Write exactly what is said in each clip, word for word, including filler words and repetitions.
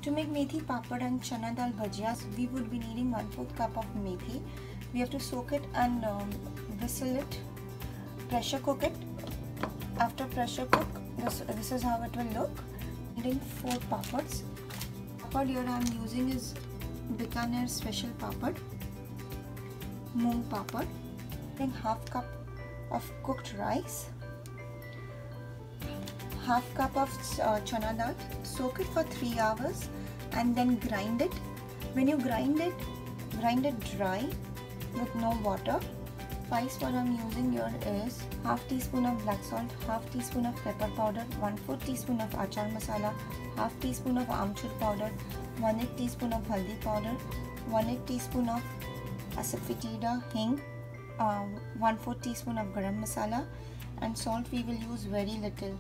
To make methi papad and chana dal bhajiyas, we would be needing one fourth cup of methi. We have to soak it and um, whistle it, pressure cook it. After pressure cook, this, this is how it will look. Needing four papads. Papad here I am using is Bikaner special papad, moong papad. Then half cup of cooked rice, half cup of uh, chana dal. Soak it for three hours and then grind it. When you grind it, grind it dry with no water. Spice what I am using here is half teaspoon of black salt, half teaspoon of pepper powder, one fourth teaspoon of achar masala, half teaspoon of amchur powder, one eighth teaspoon of haldi powder, one eighth teaspoon of asafoetida hing, uh, one fourth teaspoon of garam masala, and salt we will use very little.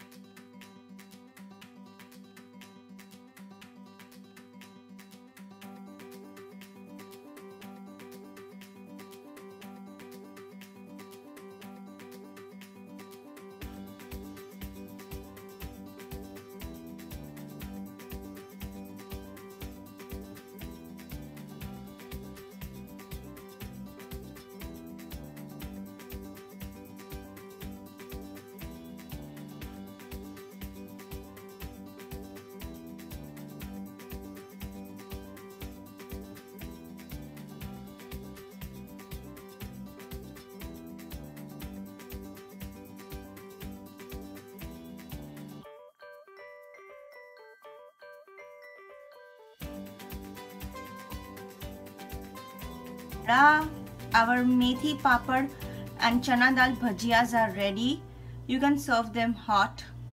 Our methi papad and chana dal bhajiyas are ready. You can serve them hot.